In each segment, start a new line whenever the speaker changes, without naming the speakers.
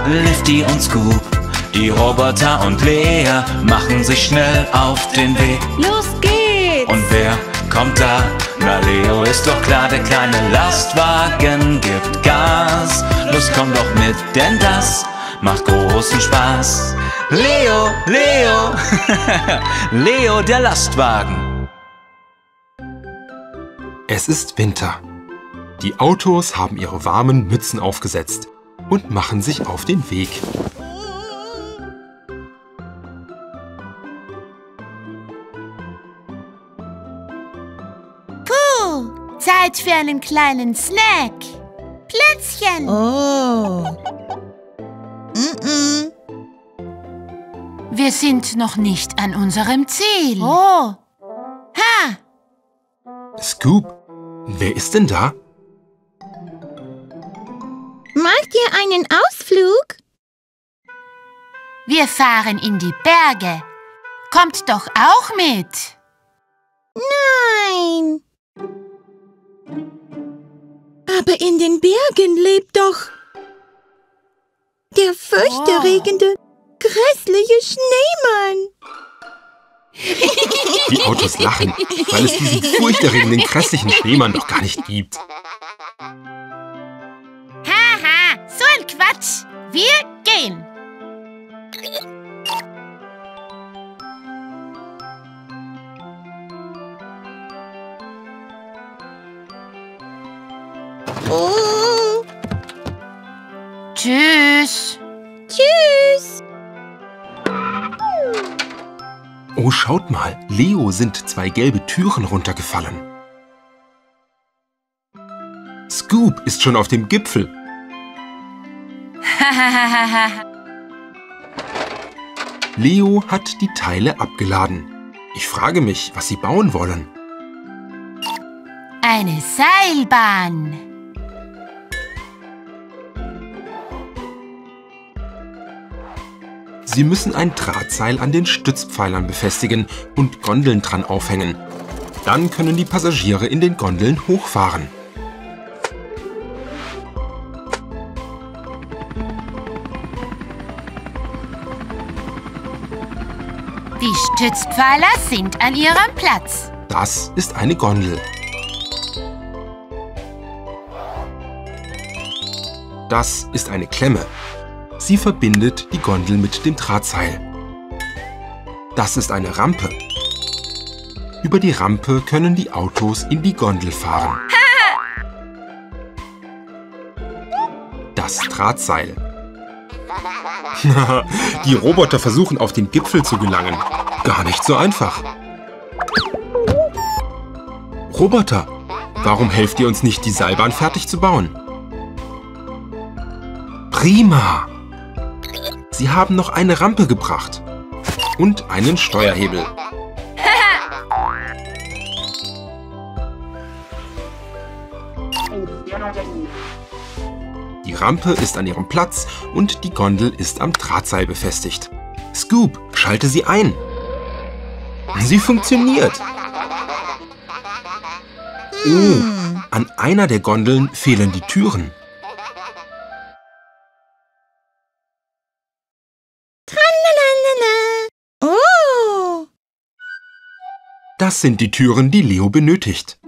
Lifty und Scoop, die Roboter und Lea machen sich schnell auf den Weg.
Los geht's!
Und wer kommt da? Na, Leo ist doch klar, der kleine Lastwagen gibt Gas. Los, komm doch mit, denn das macht großen Spaß. Leo, Leo, Leo, der Lastwagen.
Es ist Winter. Die Autos haben ihre warmen Mützen aufgesetzt und machen sich auf den Weg.
Puh, Zeit für einen kleinen Snack. Plätzchen.
Oh.
Wir sind noch nicht an unserem Ziel. Oh. Ha!
Scoop, wer ist denn da?
Macht ihr einen Ausflug?
Wir fahren in die Berge. Kommt doch auch mit.
Nein. Aber in den Bergen lebt doch der fürchterregende, grässliche Schneemann.
Die Autos lachen, weil es diesen furchterregenden, grässlichen Schneemann doch gar nicht gibt.
Haha, so ein Quatsch. Wir gehen.
Oh.
Tschüss.
Tschüss.
Oh, schaut mal, Leo sind 2 gelbe Türen runtergefallen. Scoop ist schon auf dem Gipfel. Leo hat die Teile abgeladen. Ich frage mich, was sie bauen wollen.
Eine Seilbahn.
Sie müssen ein Drahtseil an den Stützpfeilern befestigen und Gondeln dran aufhängen. Dann können die Passagiere in den Gondeln hochfahren.
Die Stützpfeiler sind an ihrem Platz.
Das ist eine Gondel. Das ist eine Klemme. Sie verbindet die Gondel mit dem Drahtseil. Das ist eine Rampe. Über die Rampe können die Autos in die Gondel fahren. Das Drahtseil. Die Roboter versuchen auf den Gipfel zu gelangen. Gar nicht so einfach. Roboter, warum helft ihr uns nicht, die Seilbahn fertig zu bauen? Prima! Sie haben noch eine Rampe gebracht. Und einen Steuerhebel. Die Rampe ist an ihrem Platz und die Gondel ist am Drahtseil befestigt. Scoop, schalte sie ein. Sie funktioniert. Oh, an einer der Gondeln fehlen die Türen.
Oh.
Das sind die Türen, die Leo benötigt.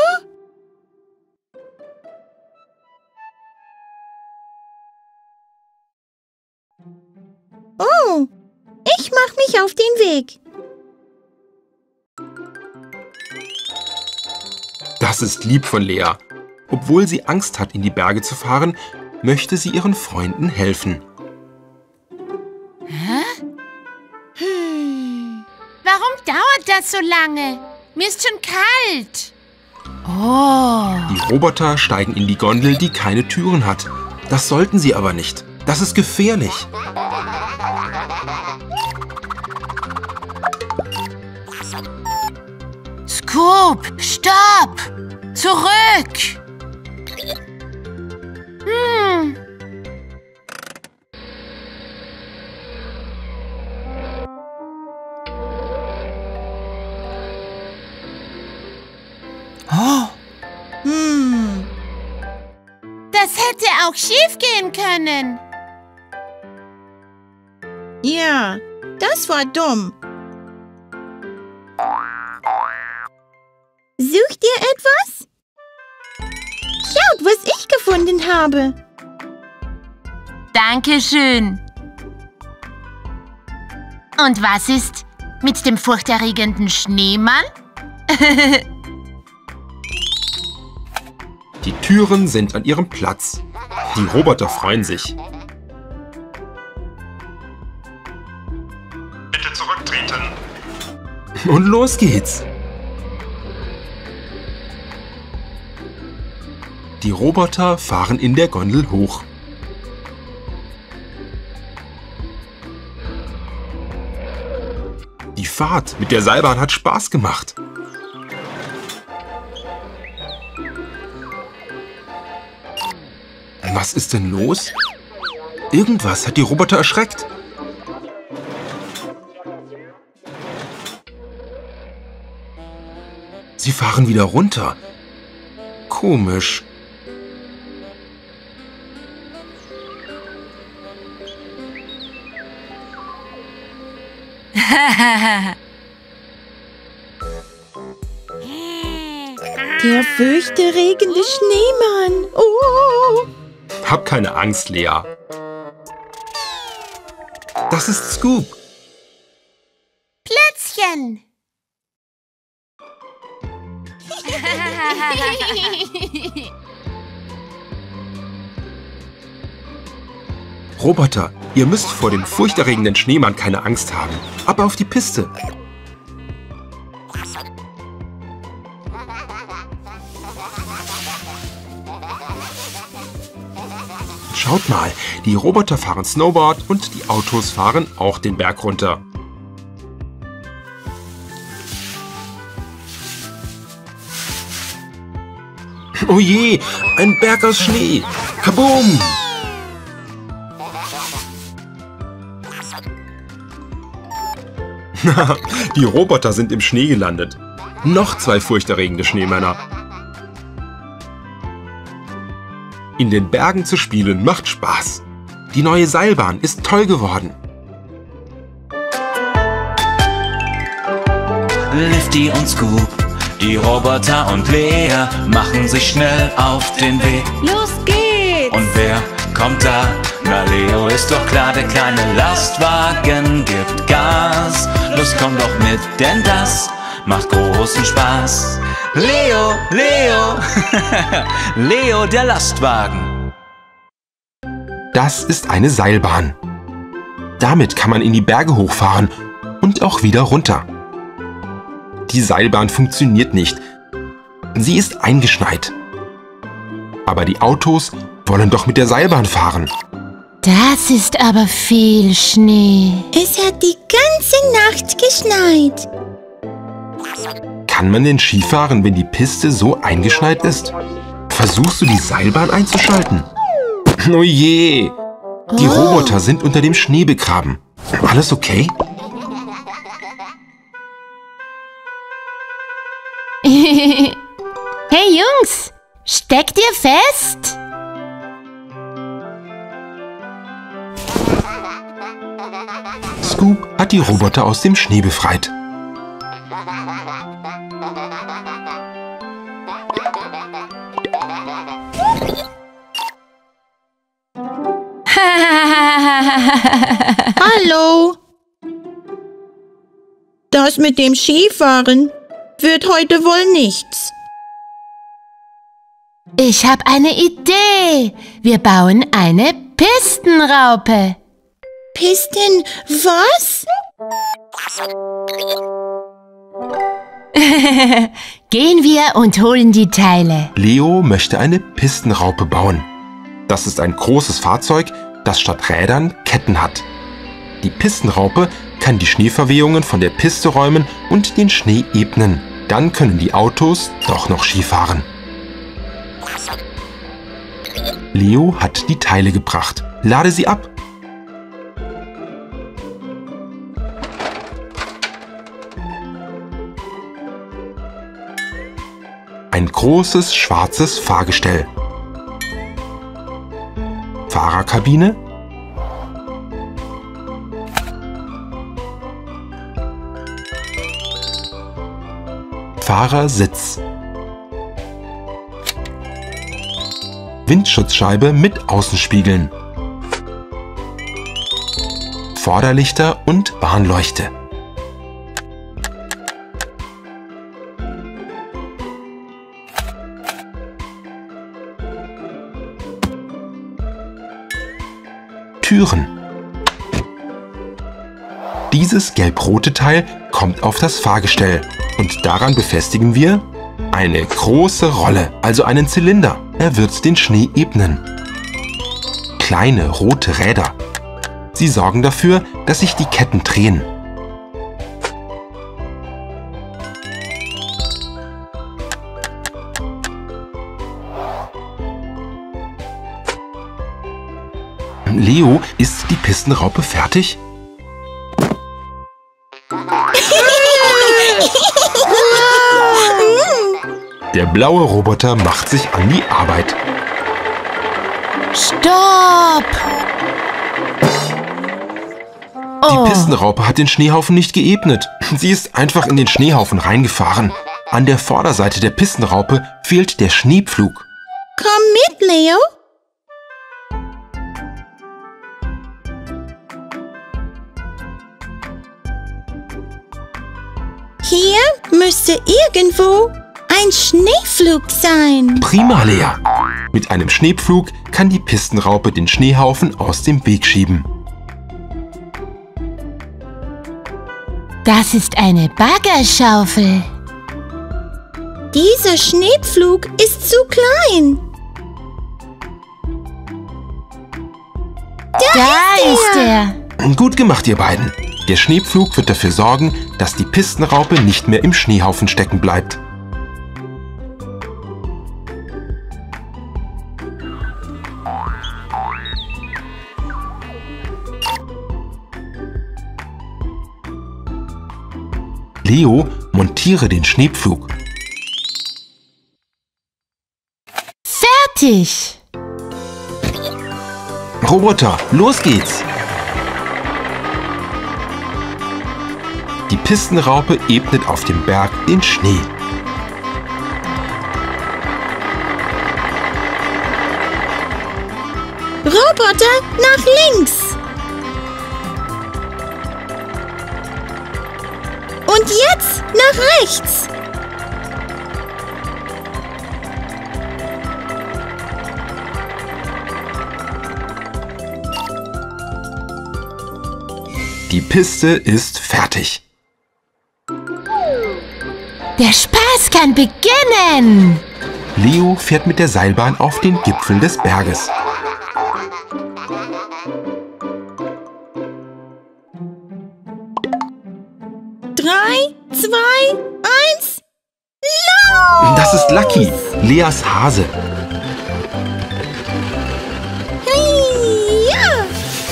Oh, ich mach mich auf den Weg.
Das ist lieb von Lea. Obwohl sie Angst hat, in die Berge zu fahren, möchte sie ihren Freunden helfen.
Warum dauert das so lange? Mir ist schon kalt. Oh.
Die Roboter steigen in die Gondel, die keine Türen hat. Das sollten sie aber nicht. Das ist gefährlich.
Scoop, stopp! Zurück!
Oh.
Das hätte auch schief gehen können.
Ja, das war dumm. Sucht ihr etwas? Schaut, was ich gefunden habe.
Dankeschön. Und was ist mit dem furchterregenden Schneemann?
Die Türen sind an ihrem Platz. Die Roboter freuen sich.
Bitte zurücktreten.
Und los geht's. Die Roboter fahren in der Gondel hoch. Die Fahrt mit der Seilbahn hat Spaß gemacht. Was ist denn los? Irgendwas hat die Roboter erschreckt. Sie fahren wieder runter. Komisch.
Der furchterregende Schneemann. Oh.
Hab keine Angst, Lea. Das ist Scoop.
Plätzchen.
Roboter, ihr müsst vor dem furchterregenden Schneemann keine Angst haben. Ab auf die Piste. Schaut mal, die Roboter fahren Snowboard und die Autos fahren auch den Berg runter. Oh je, ein Berg aus Schnee. Kaboom! Die Roboter sind im Schnee gelandet. Noch 2 furchterregende Schneemänner. In den Bergen zu spielen macht Spaß. Die neue Seilbahn ist toll geworden.
Lifty und Scoop, die Roboter und Lea machen sich schnell auf den Weg.
Los geht's.
Und wer kommt da? Na, Leo ist doch klar, der kleine Lastwagen gibt Gas. Los, komm doch mit, denn das macht großen Spaß. Leo, Leo, Leo, der Lastwagen.
Das ist eine Seilbahn. Damit kann man in die Berge hochfahren und auch wieder runter. Die Seilbahn funktioniert nicht. Sie ist eingeschneit. Aber die Autos wollen doch mit der Seilbahn fahren.
Das ist aber viel Schnee.
Es hat die ganze Nacht geschneit.
Kann man denn Skifahren, wenn die Piste so eingeschneit ist? Versuchst du die Seilbahn einzuschalten? Oh je! Die Roboter sind unter dem Schnee begraben. Alles okay?
Hey Jungs, steckt ihr fest?
Scoop hat die Roboter aus dem Schnee befreit.
Hallo. Das mit dem Skifahren wird heute wohl nichts.
Ich habe eine Idee. Wir bauen eine Pistenraupe.
Pisten, was?
Gehen wir und holen die Teile.
Leo möchte eine Pistenraupe bauen. Das ist ein großes Fahrzeug, das statt Rädern Ketten hat. Die Pistenraupe kann die Schneeverwehungen von der Piste räumen und den Schnee ebnen. Dann können die Autos doch noch Ski fahren. Leo hat die Teile gebracht. Lade sie ab. Ein großes schwarzes Fahrgestell. Fahrerkabine. Beifahrersitz. Windschutzscheibe mit Außenspiegeln. Vorderlichter und Warnleuchte. Türen. Dieses gelb-rote Teil kommt auf das Fahrgestell und daran befestigen wir eine große Rolle, also einen Zylinder. Er wird den Schnee ebnen. Kleine rote Räder. Sie sorgen dafür, dass sich die Ketten drehen. Leo, ist die Pistenraupe fertig? Der blaue Roboter macht sich an die Arbeit.
Stopp!
Die Pistenraupe hat den Schneehaufen nicht geebnet. Sie ist einfach in den Schneehaufen reingefahren. An der Vorderseite der Pistenraupe fehlt der Schneepflug.
Komm mit, Leo. Hier müsste irgendwo ein Schneepflug sein.
Prima, Lea. Mit einem Schneepflug kann die Pistenraupe den Schneehaufen aus dem Weg schieben.
Das ist eine Baggerschaufel.
Dieser Schneepflug ist zu klein.
Da ist er.
Gut gemacht, ihr beiden. Der Schneepflug wird dafür sorgen, dass die Pistenraupe nicht mehr im Schneehaufen stecken bleibt. Leo, montiere den Schneepflug.
Fertig.
Roboter, los geht's! Die Pistenraupe ebnet auf dem Berg den Schnee.
Roboter, nach links. Und jetzt nach rechts.
Die Piste ist fertig.
Der Spaß kann beginnen.
Leo fährt mit der Seilbahn auf den Gipfel des Berges.
Drei, zwei, eins, los!
Das ist Lucky, Leas Hase.
Ja!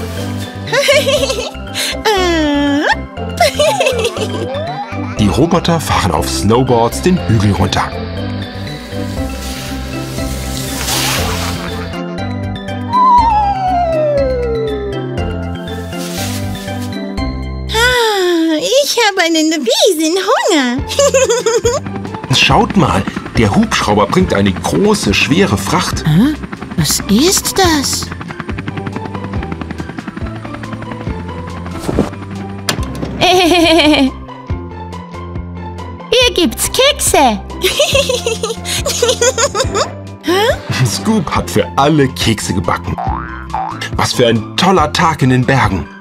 Die Roboter fahren auf Snowboards den Hügel runter.
Ich habe einen riesen Hunger.
Schaut mal, der Hubschrauber bringt eine große, schwere Fracht.
Was ist das? Hier gibt's Kekse.
Scoop hat für alle Kekse gebacken. Was für ein toller Tag in den Bergen.